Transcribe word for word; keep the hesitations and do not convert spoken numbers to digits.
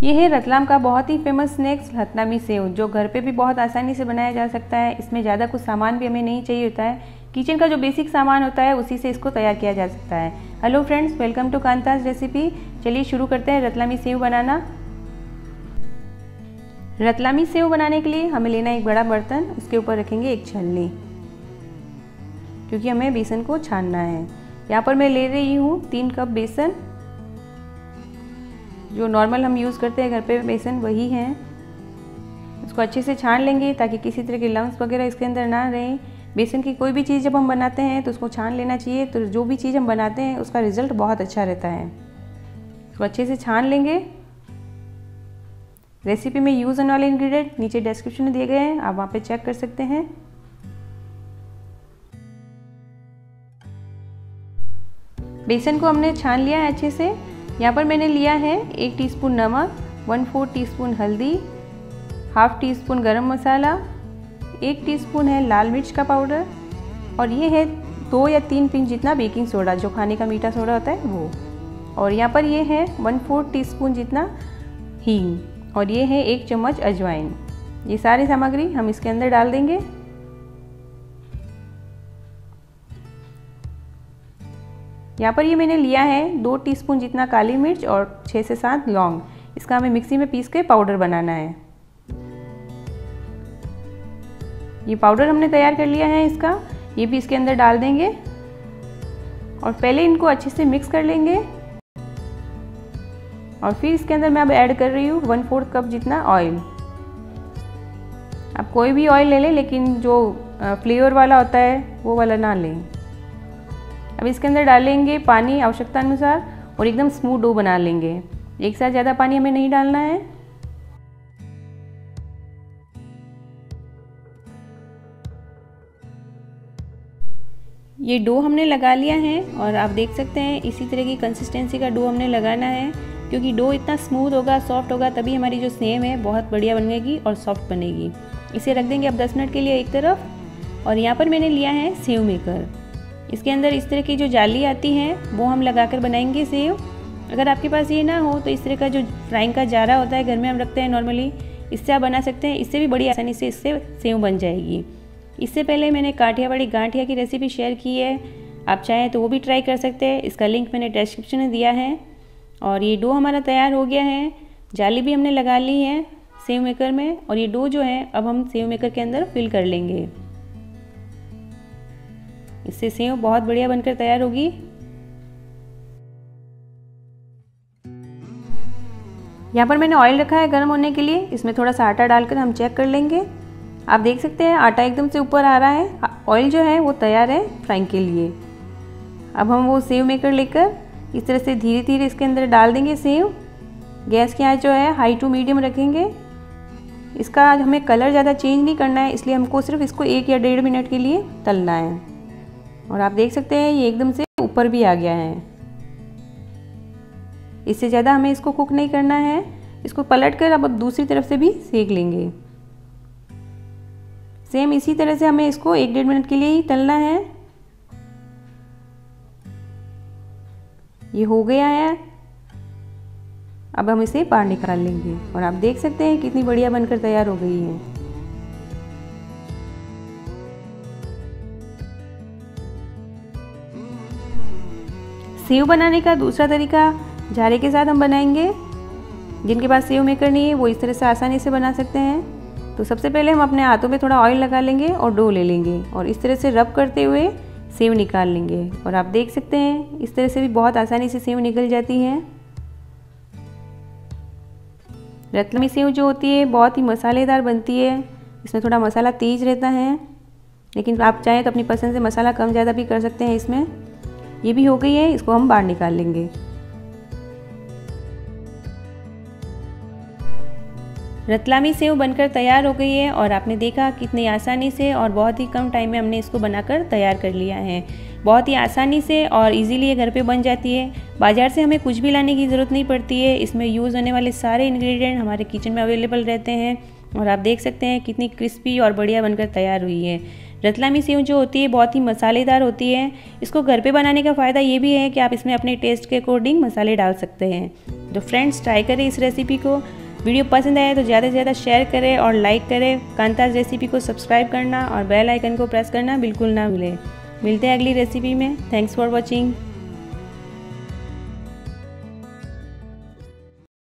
ये है रतलाम का बहुत ही फेमस स्नैक्स रतलामी सेव, जो घर पे भी बहुत आसानी से बनाया जा सकता है। इसमें ज़्यादा कुछ सामान भी हमें नहीं चाहिए होता है, किचन का जो बेसिक सामान होता है उसी से इसको तैयार किया जा सकता है। Hello friends, welcome to Kanta's recipe. चलिए शुरू करते हैं रतलामी सेव बनाना। रतलामी सेव बनाने के लिए हमें लेना एक बड़ा बर्तन, उसके ऊपर रखेंगे एक छलनी, क्योंकि हमें बेसन को छानना है। यहाँ पर मैं ले रही हूँ तीन कप बेसन, जो नॉर्मल हम यूज़ करते हैं घर पे बेसन वही है। इसको अच्छे से छान लेंगे ताकि किसी तरह के लम्स वगैरह इसके अंदर ना रहें। बेसन की कोई भी चीज़ जब हम बनाते हैं तो उसको छान लेना चाहिए, तो जो भी चीज़ हम बनाते हैं उसका रिज़ल्ट बहुत अच्छा रहता है। इसको अच्छे से छान लेंगे। रेसिपी में यूज़ होने वाले इंग्रेडिएंट नीचे डिस्क्रिप्शन में दिए गए हैं, आप वहाँ पे चेक कर सकते हैं। बेसन को हमने छान लिया है अच्छे से। यहाँ पर मैंने लिया है एक टीस्पून नमक, वन फोर टीस्पून हल्दी, half teaspoon garam masala, एक टीस्पून है लाल मिर्च का पाउडर, और ये है दो या तीन पिंच जितना बेकिंग सोडा, जो खाने का मीठा सोडा होता है वो। और यहाँ पर ये है वन फोर टीस्पून जितना हींग, और ये है एक चम्मच अजवाइन। ये सारी सामग्री हम इसके अंदर डाल देंगे। यहाँ पर ये मैंने लिया है दो टीस्पून जितना काली मिर्च और छः से सात लौंग। इसका हमें मिक्सी में पीस के पाउडर बनाना है। ये पाउडर हमने तैयार कर लिया है इसका, ये भी इसके अंदर डाल देंगे और पहले इनको अच्छे से मिक्स कर लेंगे। और फिर इसके अंदर मैं अब ऐड कर रही हूँ वन फोर्थ कप जितना ऑयल। आप कोई भी ऑयल ले लें, लेकिन जो फ्लेवर वाला होता है वो वाला ना लें। अब इसके अंदर डालेंगे पानी आवश्यकता अनुसार और एकदम स्मूथ डो बना लेंगे। एक साथ ज़्यादा पानी हमें नहीं डालना है। ये डो हमने लगा लिया है और आप देख सकते हैं इसी तरह की कंसिस्टेंसी का डो हमने लगाना है, क्योंकि डो इतना स्मूथ होगा, सॉफ्ट होगा, तभी हमारी जो सेव है बहुत बढ़िया बनेगी और सॉफ्ट बनेगी। इसे रख देंगे अब दस मिनट के लिए एक तरफ। और यहाँ पर मैंने लिया है सेव मेकर। इसके अंदर इस तरह की जो जाली आती है वो हम लगाकर बनाएंगे सेव। अगर आपके पास ये ना हो तो इस तरह का जो फ्राइंग का जारा होता है घर में हम रखते हैं नॉर्मली, इससे आप बना सकते हैं। इससे भी बड़ी आसानी से इससे सेव बन जाएगी। इससे पहले मैंने काठियावाड़ी गांठिया की रेसिपी शेयर की है, आप चाहें तो वो भी ट्राई कर सकते हैं। इसका लिंक मैंने डिस्क्रिप्शन में दिया है। और ये डो हमारा तैयार हो गया है। जाली भी हमने लगा ली है सेव मेकर में, और ये डो जो है अब हम सेव मेकर के अंदर फिल कर लेंगे। इससे सेव बहुत बढ़िया बनकर तैयार होगी। यहाँ पर मैंने ऑयल रखा है गर्म होने के लिए। इसमें थोड़ा सा आटा डालकर हम चेक कर लेंगे। आप देख सकते हैं आटा एकदम से ऊपर आ रहा है। ऑयल जो है वो तैयार है फ्राइंग के लिए। अब हम वो सेव मेकर लेकर इस तरह से धीरे धीरे इसके अंदर डाल देंगे सेव। गैस की आंच जो है हाई टू मीडियम रखेंगे। इसका हमें कलर ज़्यादा चेंज नहीं करना है, इसलिए हमको सिर्फ इसको एक या डेढ़ मिनट के लिए तलना है। और आप देख सकते हैं ये एकदम से ऊपर भी आ गया है। इससे ज़्यादा हमें इसको कुक नहीं करना है। इसको पलट कर अब दूसरी तरफ से भी सेक लेंगे। सेम इसी तरह से हमें इसको एक डेढ़ मिनट के लिए ही तलना है। ये हो गया है। अब हम इसे बाहर निकाल लेंगे और आप देख सकते हैं कितनी बढ़िया बनकर तैयार हो गई है। सेव बनाने का दूसरा तरीका जारे के साथ हम बनाएंगे। जिनके पास सेव मेकर नहीं है वो इस तरह से आसानी से बना सकते हैं। तो सबसे पहले हम अपने हाथों पे थोड़ा ऑयल लगा लेंगे और डो ले लेंगे और इस तरह से रब करते हुए सेव निकाल लेंगे। और आप देख सकते हैं इस तरह से भी बहुत आसानी से सेव निकल जाती है। रतलामी सेव जो होती है बहुत ही मसालेदार बनती है। इसमें थोड़ा मसाला तेज रहता है, लेकिन आप चाहें तो अपनी पसंद से मसाला कम ज़्यादा भी कर सकते हैं इसमें। ये भी हो गई है, इसको हम बाहर निकाल लेंगे। रतलामी सेव बनकर तैयार हो गई है और आपने देखा कितनी आसानी से और बहुत ही कम टाइम में हमने इसको बनाकर तैयार कर लिया है। बहुत ही आसानी से और इजीली ये घर पे बन जाती है। बाज़ार से हमें कुछ भी लाने की ज़रूरत नहीं पड़ती है। इसमें यूज़ होने वाले सारे इंग्रेडिएंट हमारे किचन में अवेलेबल रहते हैं। और आप देख सकते हैं कितनी क्रिस्पी और बढ़िया बनकर तैयार हुई है। रतलामी सेव जो होती है बहुत ही मसालेदार होती है। इसको घर पे बनाने का फ़ायदा ये भी है कि आप इसमें अपने टेस्ट के अकॉर्डिंग मसाले डाल सकते हैं। तो फ्रेंड्स, ट्राई करें इस रेसिपी को। वीडियो पसंद आए तो ज़्यादा से ज़्यादा शेयर करें और लाइक करें। कांताज रेसिपी को सब्सक्राइब करना और बेल आइकन को प्रेस करना बिल्कुल ना भूलें। मिलते हैं अगली रेसिपी में। Thanks for watching.